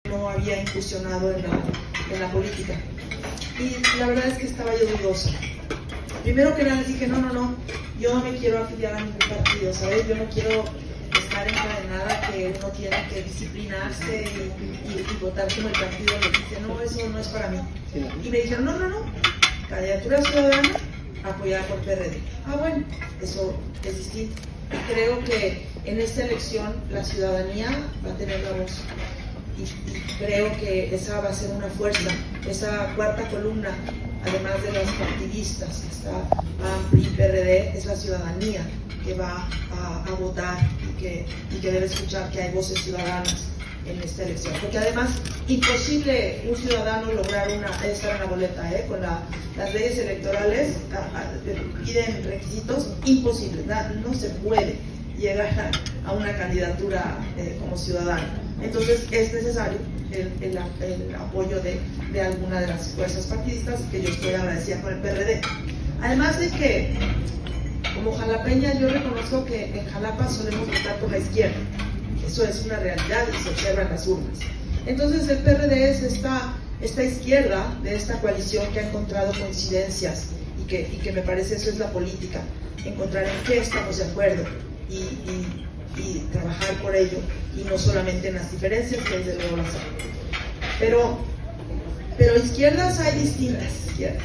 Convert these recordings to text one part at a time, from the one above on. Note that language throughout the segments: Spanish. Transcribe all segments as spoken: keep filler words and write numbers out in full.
no había incursionado en la, en la política. Y la verdad es que estaba yo dudosa. Primero que nada les dije, no, no, no, yo no me quiero afiliar a ningún partido, ¿sabes? Yo no quiero estar encadenada que uno tiene que disciplinarse y, y, y votar como el partido le dice, no, eso no es para mí. Y me dijeron, no, no, no, candidatura ciudadana apoyada por P R D. Ah, bueno, eso es distinto. Y creo que en esta elección la ciudadanía va a tener la voz. Y, y creo que esa va a ser una fuerza, esa cuarta columna, además de los partidistas, que está A M P R I, P R D, es la ciudadanía que va a, a votar y que, y que debe escuchar que hay voces ciudadanas en esta elección. Porque además, imposible un ciudadano lograr una, estar en la boleta, ¿eh? Con la, las leyes electorales a, a, piden requisitos, imposible, no, no se puede llegar a, a una candidatura eh, como ciudadano. Entonces es necesario el, el, el apoyo de, de alguna de las fuerzas partidistas, que yo estoy agradecida con el P R D. Además de que, como jalapeña, yo reconozco que en Jalapa solemos votar por la izquierda. Eso es una realidad y se observa en las urnas. Entonces el P R D es esta, esta izquierda de esta coalición que ha encontrado coincidencias y que, y que me parece eso es la política, encontrar en qué estamos de acuerdo y, y y trabajar por ello, y no solamente en las diferencias, que desde luego las hay. Pero, pero izquierdas hay distintas izquierdas.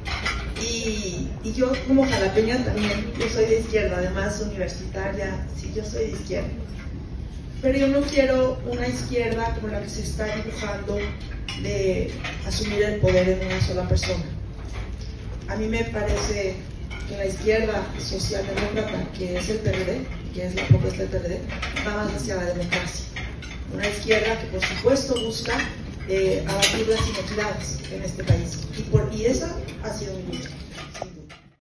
Y, y yo como jalapeña también, yo soy de izquierda, además universitaria, sí, yo soy de izquierda. Pero yo no quiero una izquierda como la que se está dibujando de asumir el poder en una sola persona. A mí me parece que la izquierda socialdemócrata, que es el P R D, que es la propuesta del P R D, va más hacia la democracia. Una izquierda que por supuesto busca eh, abatir las inequidades en este país. Y, por, y esa